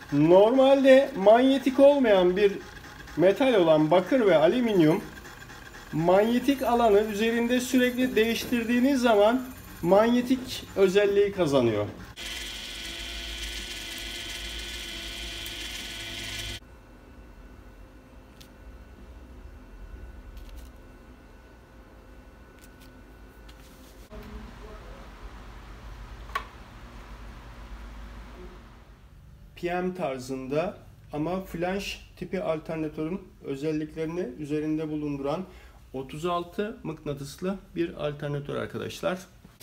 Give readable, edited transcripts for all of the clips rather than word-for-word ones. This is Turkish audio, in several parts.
Normalde manyetik olmayan bir metal olan bakır ve alüminyum manyetik alanı üzerinde sürekli değiştirdiğiniz zaman manyetik özelliği kazanıyor. PM tarzında ama flanş tipi alternatörün özelliklerini üzerinde bulunduran 36 mıknatıslı bir alternatör arkadaşlar.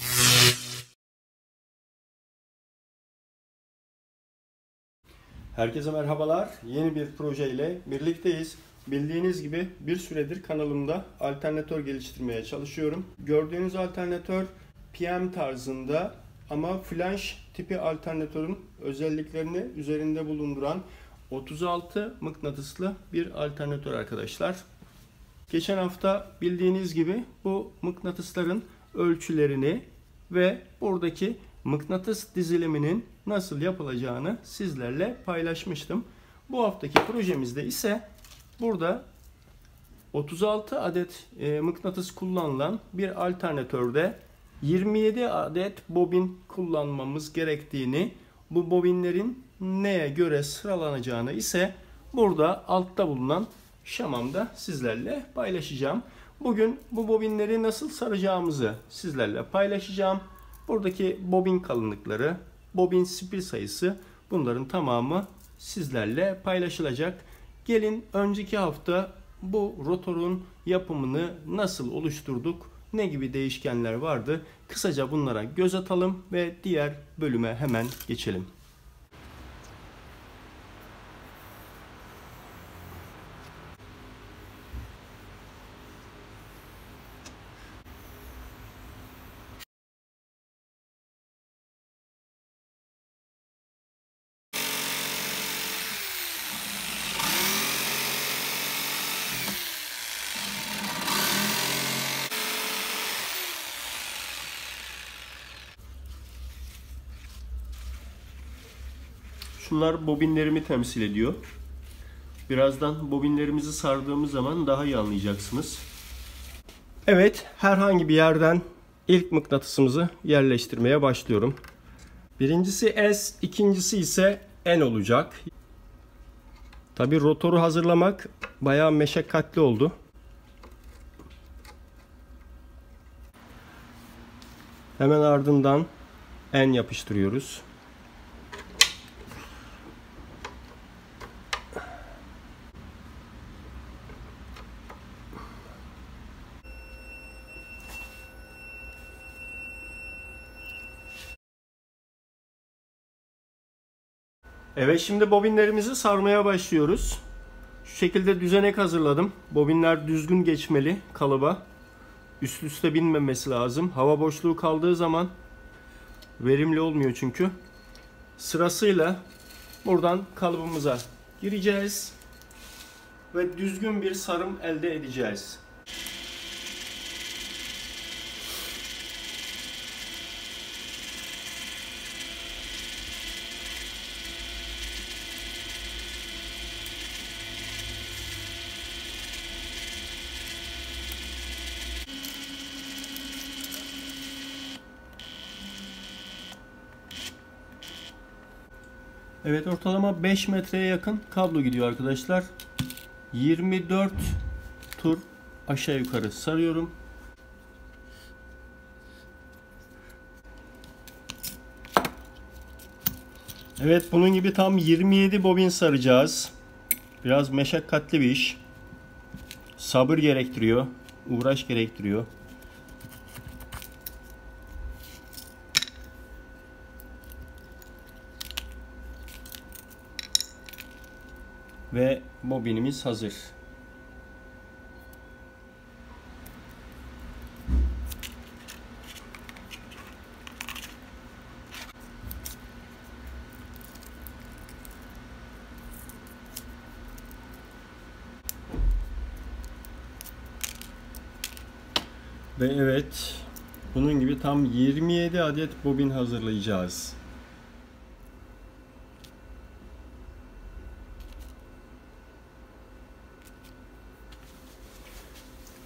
Herkese merhabalar. Yeni bir proje ile birlikteyiz. Bildiğiniz gibi bir süredir kanalımda alternatör geliştirmeye çalışıyorum. Gördüğünüz alternatör PM tarzında ama flanş tipi alternatörün özelliklerini üzerinde bulunduran 36 mıknatıslı bir alternatör arkadaşlar. Geçen hafta bildiğiniz gibi bu mıknatısların ölçülerini ve buradaki mıknatıs diziliminin nasıl yapılacağını sizlerle paylaşmıştım. Bu haftaki projemizde ise burada 36 adet mıknatıs kullanılan bir alternatörde 27 adet bobin kullanmamız gerektiğini, bu bobinlerin neye göre sıralanacağını ise burada altta bulunan şemamda sizlerle paylaşacağım. Bugün bu bobinleri nasıl saracağımızı sizlerle paylaşacağım. Buradaki bobin kalınlıkları, bobin spil sayısı, bunların tamamı sizlerle paylaşılacak. Gelin önceki hafta bu rotorun yapımını nasıl oluşturduk, ne gibi değişkenler vardı, kısaca bunlara göz atalım ve diğer bölüme hemen geçelim. Şunlar bobinlerimi temsil ediyor. Birazdan bobinlerimizi sardığımız zaman daha iyi anlayacaksınız. Evet, herhangi bir yerden ilk mıknatısımızı yerleştirmeye başlıyorum. Birincisi S, ikincisi ise N olacak. Tabii rotoru hazırlamak bayağı meşakkatli oldu. Hemen ardından N yapıştırıyoruz. Evet, şimdi bobinlerimizi sarmaya başlıyoruz. Şu şekilde düzenek hazırladım. Bobinler düzgün geçmeli kalıba. Üst üste binmemesi lazım. Hava boşluğu kaldığı zaman verimli olmuyor çünkü. Sırasıyla buradan kalıbımıza gireceğiz ve düzgün bir sarım elde edeceğiz. Evet, ortalama 5 metreye yakın kablo gidiyor arkadaşlar. 24 tur aşağı yukarı sarıyorum. Evet, bunun gibi tam 27 bobin saracağız. Biraz meşakkatli bir iş. Sabır gerektiriyor, uğraş gerektiriyor. Ve bobinimiz hazır. Ve evet, bunun gibi tam 27 adet bobin hazırlayacağız.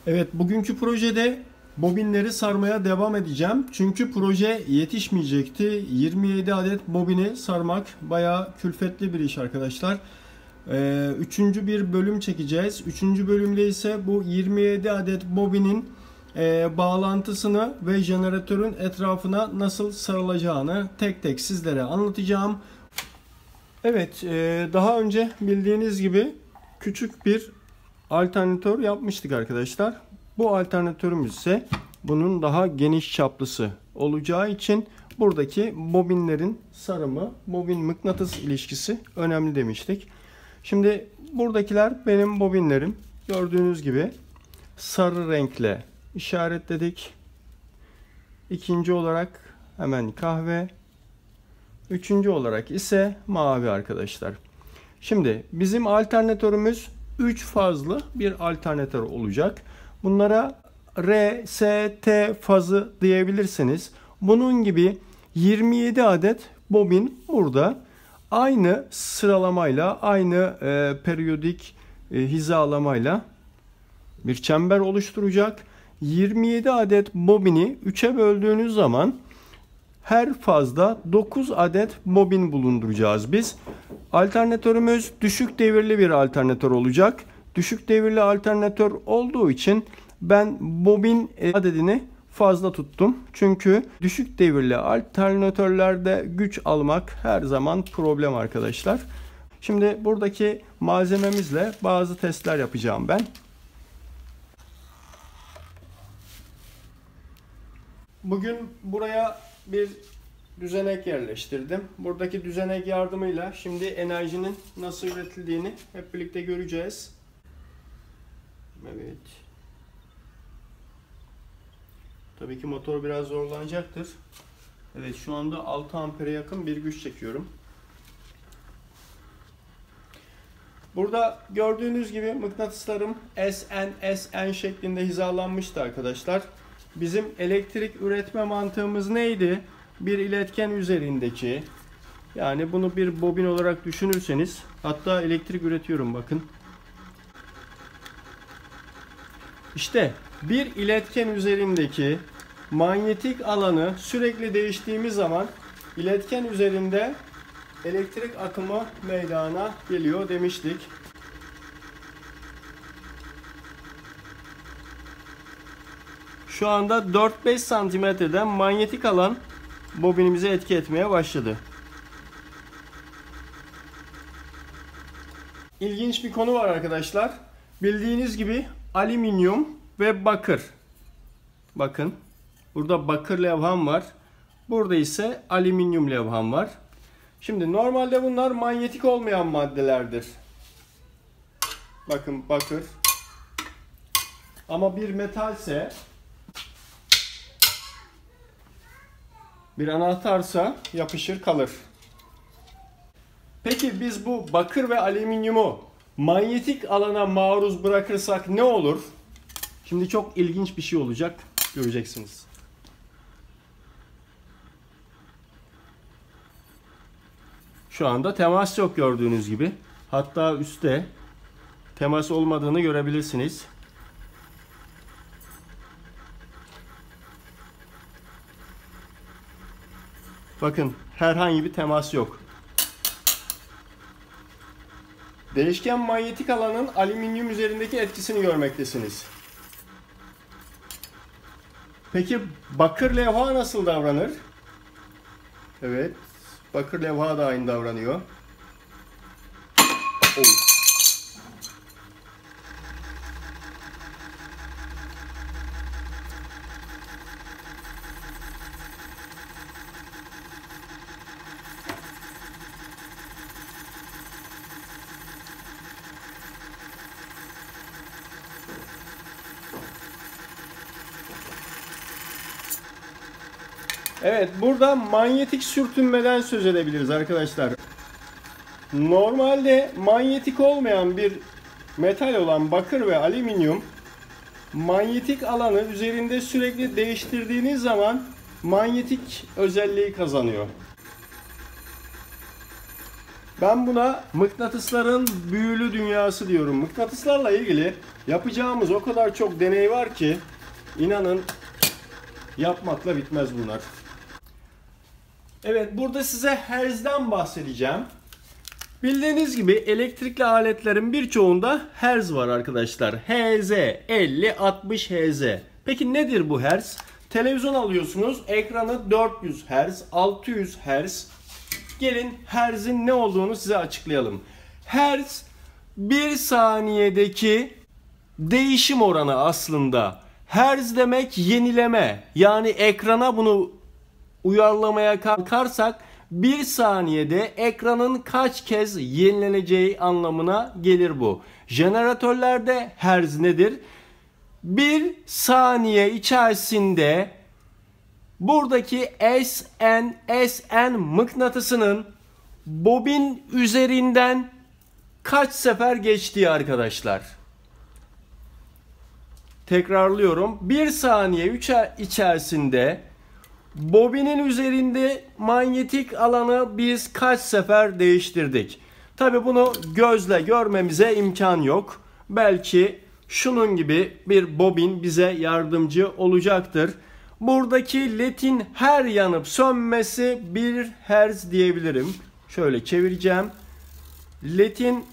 Evet, bugünkü projede bobinleri sarmaya devam edeceğim. Çünkü proje yetişmeyecekti. 27 adet bobini sarmak bayağı külfetli bir iş arkadaşlar. Üçüncü bir bölüm çekeceğiz. Üçüncü bölümde ise bu 27 adet bobinin bağlantısını ve jeneratörün etrafına nasıl sarılacağını tek tek sizlere anlatacağım. Evet, daha önce bildiğiniz gibi küçük bir alternatör yapmıştık arkadaşlar. Bu alternatörümüz ise bunun daha geniş çaplısı olacağı için buradaki bobinlerin sarımı, bobin mıknatıs ilişkisi önemli demiştik. Şimdi buradakiler benim bobinlerim. Gördüğünüz gibi sarı renkle işaretledik. İkinci olarak hemen kahve. Üçüncü olarak ise mavi arkadaşlar. Şimdi bizim alternatörümüz 3 fazlı bir alternatör olacak. Bunlara R, S, T fazı diyebilirsiniz. Bunun gibi 27 adet bobin burada aynı sıralamayla, aynı periyodik hizalamayla bir çember oluşturacak. 27 adet bobini 3'e böldüğünüz zaman her fazda 9 adet bobin bulunduracağız biz. Alternatörümüz düşük devirli bir alternatör olacak. Düşük devirli alternatör olduğu için ben bobin adedini fazla tuttum. Çünkü düşük devirli alternatörlerde güç almak her zaman problem arkadaşlar. Şimdi buradaki malzememizle bazı testler yapacağım ben. Bugün buraya bir düzenek yerleştirdim. Buradaki düzenek yardımıyla şimdi enerjinin nasıl üretildiğini hep birlikte göreceğiz. Evet. Tabii ki motor biraz zorlanacaktır. Evet, şu anda 6 ampere yakın bir güç çekiyorum. Burada gördüğünüz gibi mıknatıslarım SN şeklinde hizalanmıştı arkadaşlar. Bizim elektrik üretme mantığımız neydi? Bir iletken üzerindeki, yani bunu bir bobin olarak düşünürseniz, hatta elektrik üretiyorum bakın. İşte bir iletken üzerindeki manyetik alanı sürekli değiştiğimiz zaman iletken üzerinde elektrik akımı meydana geliyor demiştik. Şu anda 4-5 santimetreden manyetik alan bobinimize etki etmeye başladı. İlginç bir konu var arkadaşlar. Bildiğiniz gibi alüminyum ve bakır. Bakın, burada bakır levham var. Burada ise alüminyum levham var. Şimdi normalde bunlar manyetik olmayan maddelerdir. Bakın, bakır. Ama bir metalse, bir anahtarsa yapışır kalır. Peki biz bu bakır ve alüminyumu manyetik alana maruz bırakırsak ne olur? Şimdi çok ilginç bir şey olacak. Göreceksiniz. Şu anda temas yok gördüğünüz gibi. Hatta üstte temas olmadığını görebilirsiniz. Bakın, herhangi bir temas yok. Değişken manyetik alanın alüminyum üzerindeki etkisini görmektesiniz. Peki bakır levha nasıl davranır? Evet, bakır levha da aynı davranıyor. Oh. Evet, burada manyetik sürtünmeden söz edebiliriz arkadaşlar. Normalde manyetik olmayan bir metal olan bakır ve alüminyum, manyetik alanı üzerinde sürekli değiştirdiğiniz zaman manyetik özelliği kazanıyor. Ben buna mıknatısların büyülü dünyası diyorum. Mıknatıslarla ilgili yapacağımız o kadar çok deney var ki inanın yapmakla bitmez bunlar. Evet, burada size Hertz'den bahsedeceğim. Bildiğiniz gibi elektrikli aletlerin birçoğunda Hertz var arkadaşlar. Hz, 50, 60 Hz. Peki nedir bu Hertz? Televizyon alıyorsunuz, ekranı 400 Hz, 600 Hz. Gelin Hertz'in ne olduğunu size açıklayalım. Hertz, bir saniyedeki değişim oranı aslında. Hertz demek yenileme. Yani ekrana bunu uyarlamaya kalkarsak bir saniyede ekranın kaç kez yenileneceği anlamına gelir bu. Jeneratörlerde hertz nedir? Bir saniye içerisinde buradaki SN mıknatısının bobin üzerinden kaç sefer geçtiği arkadaşlar. Tekrarlıyorum. Bir saniye içerisinde bobinin üzerinde manyetik alanı biz kaç sefer değiştirdik? Tabi bunu gözle görmemize imkan yok. Belki şunun gibi bir bobin bize yardımcı olacaktır. Buradaki ledin her yanıp sönmesi 1 Hz diyebilirim. Şöyle çevireceğim. Ledin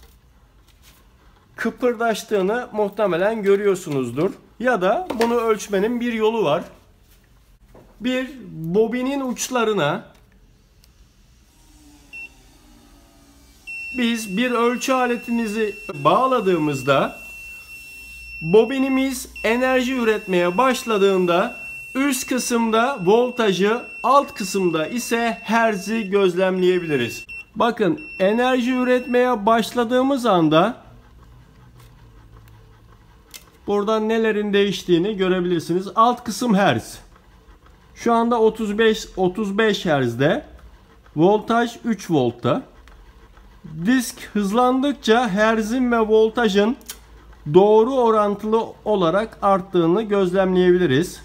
kıpırdaştığını muhtemelen görüyorsunuzdur. Ya da bunu ölçmenin bir yolu var. Bir bobinin uçlarına biz bir ölçü aletimizi bağladığımızda bobinimiz enerji üretmeye başladığında üst kısımda voltajı, alt kısımda ise hertz'i gözlemleyebiliriz. Bakın, enerji üretmeye başladığımız anda buradan nelerin değiştiğini görebilirsiniz. Alt kısım hertz. Şu anda 35 Hz'de. Voltaj 3 voltta. Disk hızlandıkça Hz'in ve voltajın doğru orantılı olarak arttığını gözlemleyebiliriz.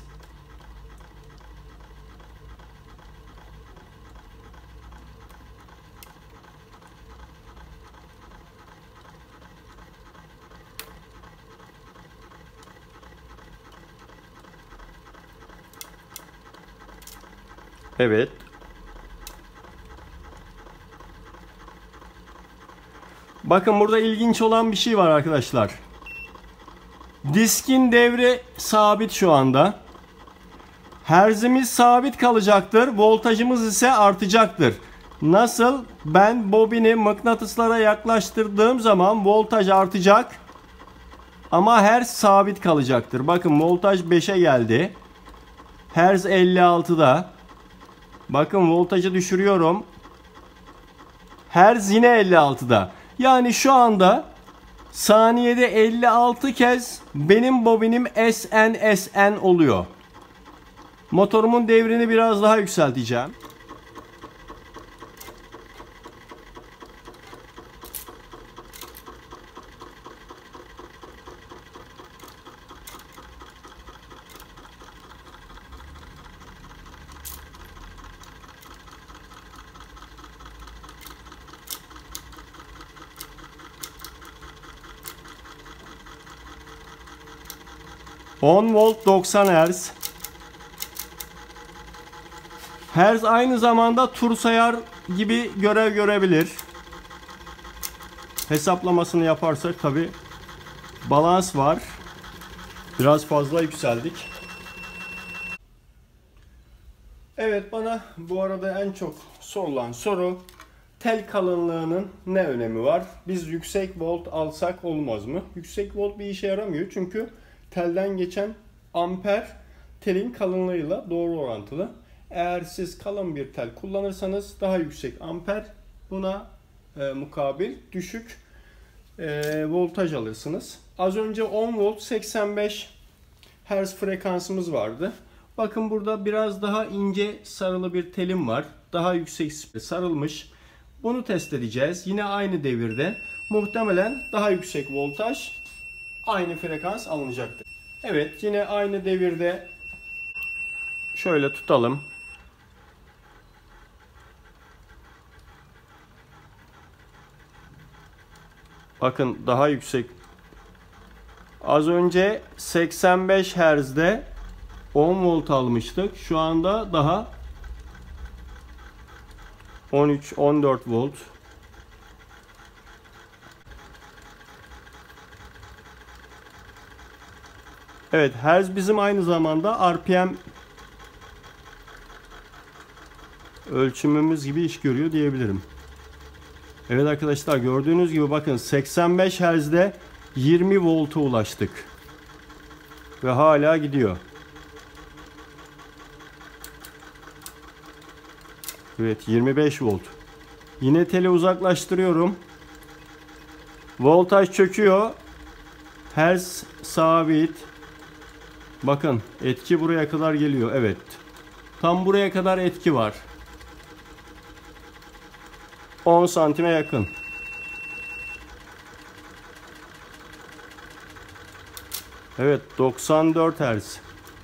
Evet. Bakın, burada ilginç olan bir şey var arkadaşlar. Diskin devri sabit şu anda. Hertz'imiz sabit kalacaktır. Voltajımız ise artacaktır. Nasıl? Ben bobini mıknatıslara yaklaştırdığım zaman voltaj artacak. Ama hertz sabit kalacaktır. Bakın, voltaj 5'e geldi. Hertz 56'da. Bakın, voltajı düşürüyorum. Hertz yine 56'da. Yani şu anda saniyede 56 kez benim bobinim SN oluyor. Motorumun devrini biraz daha yükselteceğim. ...10 volt 90 Hz. Hertz aynı zamanda tur sayar gibi görev görebilir. Hesaplamasını yaparsak tabi balans var. Biraz fazla yükseldik. Evet, bana bu arada en çok sorulan soru, tel kalınlığının ne önemi var? Biz yüksek volt alsak olmaz mı? Yüksek volt bir işe yaramıyor çünkü telden geçen amper telin kalınlığıyla doğru orantılı. Eğer siz kalın bir tel kullanırsanız daha yüksek amper, buna mukabil düşük voltaj alırsınız. Az önce 10 volt 85 Hz frekansımız vardı. Bakın, burada biraz daha ince sarılı bir telim var. Daha yüksek sarılmış. Bunu test edeceğiz. Yine aynı devirde. Muhtemelen daha yüksek voltaj, aynı frekans alınacaktır. Evet, yine aynı devirde şöyle tutalım. Bakın daha yüksek. Az önce 85 Hz'de 10 volt almıştık. Şu anda daha 13-14 volt. Evet, Hz bizim aynı zamanda RPM ölçümümüz gibi iş görüyor diyebilirim. Evet arkadaşlar, gördüğünüz gibi bakın 85 Hz'de 20 volta ulaştık. Ve hala gidiyor. Evet, 25 volt. Yine teli uzaklaştırıyorum. Voltaj çöküyor. Hertz sabit. Bakın etki buraya kadar geliyor. Evet. Tam buraya kadar etki var. 10 santime yakın. Evet, 94 Hz.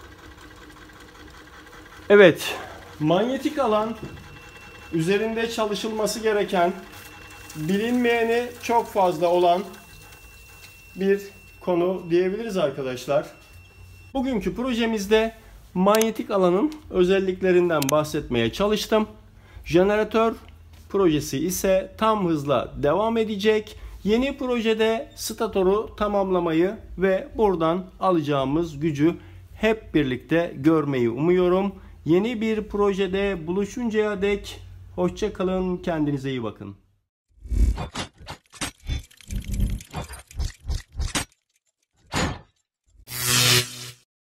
Evet, manyetik alan üzerinde çalışılması gereken, bilinmeyeni çok fazla olan bir konu diyebiliriz arkadaşlar. Bugünkü projemizde manyetik alanın özelliklerinden bahsetmeye çalıştım. Jeneratör projesi ise tam hızla devam edecek. Yeni projede statoru tamamlamayı ve buradan alacağımız gücü hep birlikte görmeyi umuyorum. Yeni bir projede buluşuncaya dek hoşça kalın, kendinize iyi bakın.